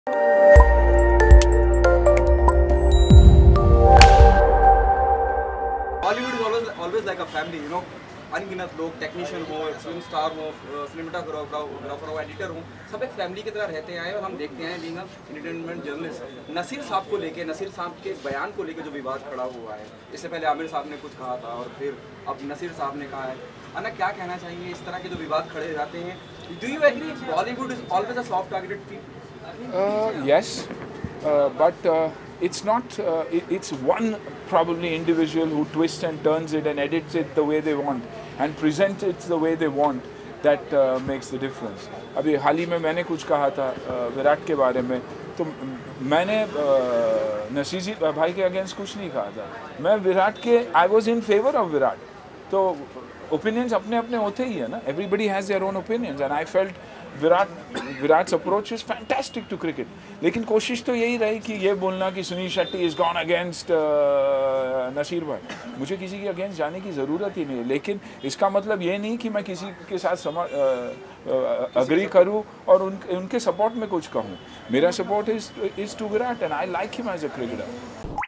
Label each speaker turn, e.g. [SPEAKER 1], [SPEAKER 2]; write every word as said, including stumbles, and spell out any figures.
[SPEAKER 1] Hollywood is always always like a family, you know. अनगिनत लोग, technician हो, film star हो, सिनेमाटोग्राफर हो, एडिटर हो, सब एक फैमिली की तरह रहते हैं और हम देखते हैं बीइंग एंटरटेनमेंट जर्नलिस्ट। नसीर साहब को लेके, नसीर साहब के बयान को लेके जो विवाद खड़ा हुआ है, इससे पहले आमिर साहब ने कुछ कहा था और फिर अब नसीर साहब ने कहा है। अन्ना, क्या कहना चाहेंगे इस तरह के जो विवाद खड़े जाते हैं? Do you agree Bollywood is always a soft targeted field?
[SPEAKER 2] Yes, but it's not, uh, it, it's one probably individual who twists and turns it and edits it the way they want and presents it the way they want that uh, makes the difference. अभी हाल ही में मैंने कुछ कहा था विराट के बारे में, तो मैंने नसीर जी भाई के अगेंस्ट कुछ नहीं कहा था। मैं विराट के I was in favour of Virat. तो ओपिनियंस अपने अपने होते ही है ना, everybody has their own opinions and I felt Virat Virat's approach is fantastic to cricket. लेकिन कोशिश तो यही रही कि ये बोलना कि Sunil Shetty is gone against Naseer भाई। मुझे किसी के अगेंस्ट जाने की ज़रूरत ही नहीं है, लेकिन इसका मतलब ये नहीं कि मैं किसी के साथ समा अग्री करूँ और उन, उनके सपोर्ट में कुछ कहूँ। मेरा support is is to Virat and I like him as a cricketer.